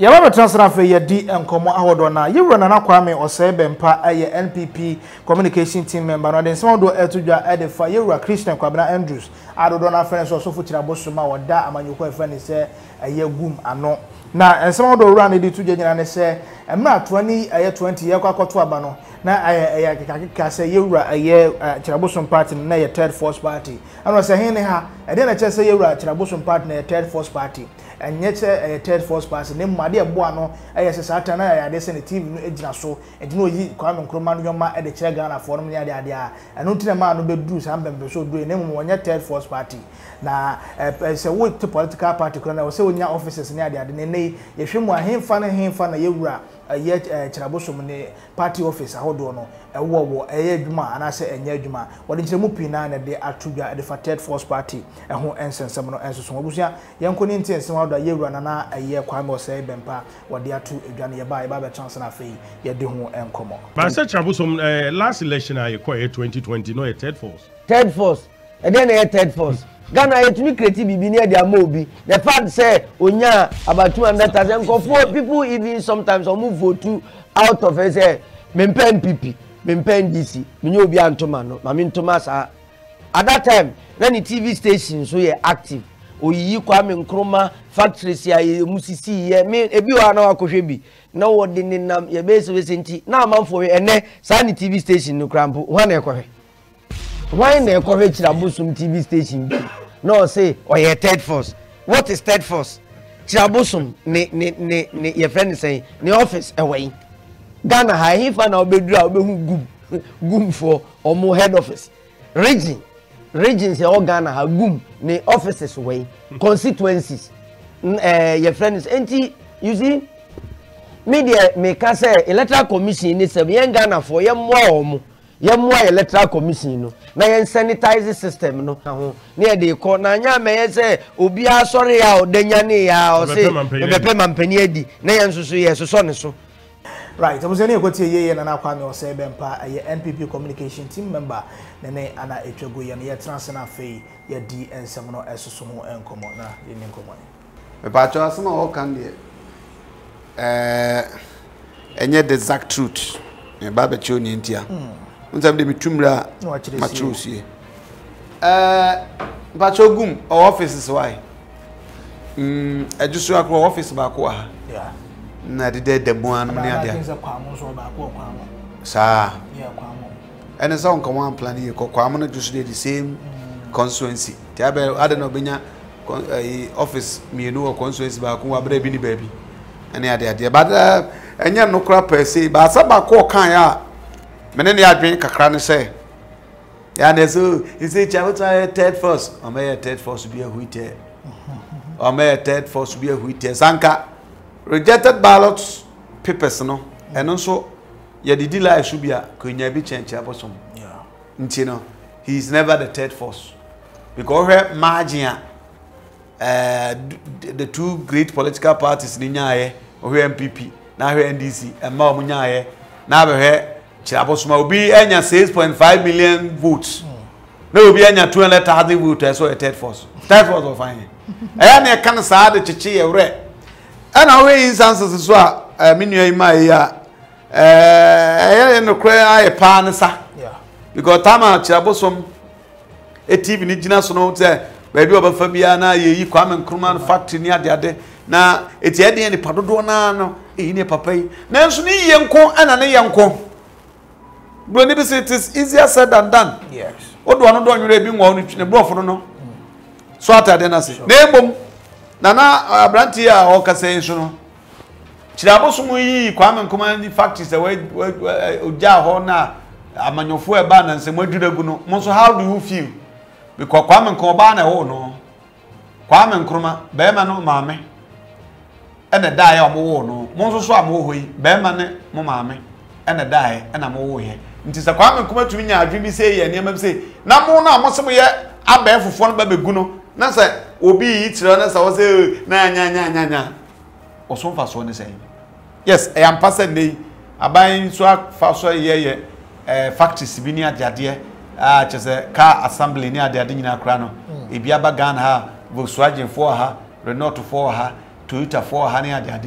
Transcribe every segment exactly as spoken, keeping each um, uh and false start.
ya baba transfer fe ye di enkomo ahodo na ye wura na kwame osebe mpa ye N P P communication team member no den some do etudwa e de fa ye wura Christian Kwabena Andrews adodo na friends so futira bosoma woda amanyoko efa ni se ye gum ano na some do wura na di tudwa nyina ne se emra twenty ye twenty ye kwakoto aba no na ye kekaka se ye wura ye Chirabosom party na ye third force party ano se hin ne ha e de na che se ye wura Chirabosom party na ye third force party and yet a third force person name Madi Boano, I as a Satana, I had sent a T V agent so, and you know, you come and Croman Yoma at the chair Ghana for me, idea, and not a man who do something so doing name one your third force party. Now, as a way to political party, I was saying your officers near the other, if you want him fun and him fun a year, a yet Chirabosom party office, I hold on a war, a year juma, and I say a year juma. What is the Mupina and they are to at the third force party, and who answers some answers from Abusia, young Coninti and some other year runner a year kwamo say bempa what they are to Johnny by Baba chance and a fee, ye do and come on. But I said Chirabosom last election I acquired twenty twenty, no a third force. Third force, and then a third force. Ghana yet to be creative be near their mobi. The fact say Onya about two hundred thousand people even sometimes or move vote to out of a say Mempe N P P, Mempe N D C, Minyo be Antomano, Mamin Thomas at that time, then the T V stations so ye active. O yi Kwame Nkrumah factories ya musisi ye me ebi wa na wakwohwebi na wodi ninam ye base we senti na amanfo ene sa ni T V station no krampo ho na ekwohwe why na ekwohwe Chirabosom T V station no say or ye third force. What is third force? Chirabosom ne ne ne ne your friend say ne office away Ghana ha hifa na obedura obehu gum gum for omo head office region regions e Ghana ha gum ne offices way constituencies uh, your friends enti you see media make say electoral commission ni se yen Ghana for ye mwa omo ye mwa electoral commission no na yen sanitize system no ho na ye dey call na nya me say obi asori ya odanya ne ya o say bepe mampani adi na yen susu ye suso ne so. Right, I was any good year and I kwame or say bempa a N P P communication team member nene ana etwago ye na ye transfer fe ye D and seven no esoso en komo na ye nin komo me pa cho asema o kan de eh enye the exact truth me ba be cho ni ntia unsam de mitumra ma chosie eh pa cho gum offices why mm ejusu akro office ba ko ha yeah na de de buan ne ade sa yeah kwamo and so on come plan here kwamo na just the same constituency ti abe ade no benya office me no constituency ba ko abra bi ni ba bi ene ade ade but enya no kra per se ba sa ba ko kan ya me ne adwen kakra ne say ya na so he say chawta third force o me third force bi a huite o me third force bi a huite sanka rejected ballots papers no and also ya didi life should be a kunya bi chenche Abosom yeah ntino he is never the third force because her margin uh the two great political parties ni nyaaye o N P P na her N D C and ma omunya nyaaye na be her Abosom obi enya six point five million votes na obi enya two hundred thousand votes so a third force third force of fine eya na kan saa de chichi ye wre and away instances so a minua ima ya eh no kra aye pa ne sa yeah because tama Chirabosom e T V ni gina so no say baby obafa bia na ye yi Kwame Nkrumah factory ni ade ade na eti ade ni padodo na no e ni papa yi na nso ni ye nko ana ne ye nko bro ni be say it is easier said than done. Yes odo no do nwere bi nwa onu twene bro fo no so atade na se na ebom nana abranti a o kase nso no Chirabosom yi Kwame Nkrumah ni factories e we oja ho na amanyofo e ba na nsem aduragu no mo so how do you feel because Kwame Nkrumah ba na ho no Kwame Nkrumah be ma no maame ene dai o mo wo no mo so so amo ho yi be ma ne mo maame ene dai ena mo wo ye nti se Kwame Nkrumah tumi nya adwi bi se ye ne ma bi se na mo na mo se mo ye abefofo no ba begu no na se obi yi tire na se wo se na nya nya nya nya osonfa so ne say yes I am passing dey aban so fa so ye ye eh factories bi ni ade ah chese car assembly ni ade ade nyina kra no e bia ba Ghana ha Volkswagen for ha Renault for ha Toyota for ha ni ade ade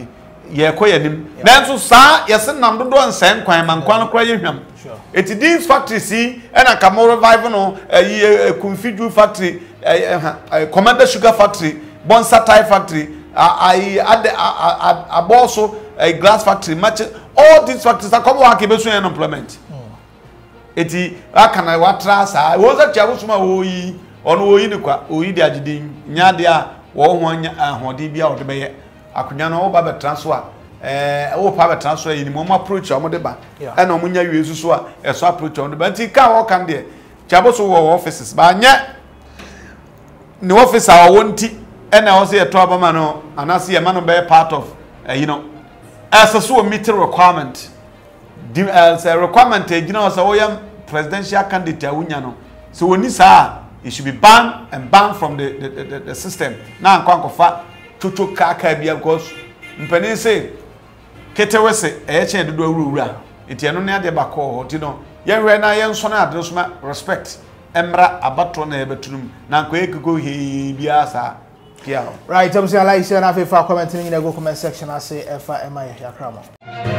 ye ko yanim nanso saa yese nam dodo nsen kwan man kwan kra ye hwam eti these factory si ena kamo revive no yi Kumfiju factory Commander Sugar factory Bonsa Tie factory I Abosom glass factory much all these factories are come work be so unemployment eti akana watra saa wo za tia wosuma wo yi ono wo yi ni kwa wo yi di agide nya de a wo ho anya ahode bia wo de be ye akunya no wo ba be transfer eh wo pa be transfer yi ni mo approach o mo de ba e na mo nya wi esusu a e so approach o de ba nti ka wo kan de tia bo so wo offices ba nya ni office a wo nti e na wo se to abama no anase ye ma no be part of uh, you know as a so meet requirement the uh, requirement you know so we am presidential candidate awunya no so woni saa it should be banned and banned from the the, the, the system na nkwa nkofa chocho kaka bia because mpani say ketewese e che dodo awurawura enti eno ne ade ba ko ti no yen hwe na yen so na ade so ma respect emra abato na ebetunum na nkwa ekiko he bia saa yeah. Right, I'm saying like say na fa comment in the comment section I say F I M I yakrama.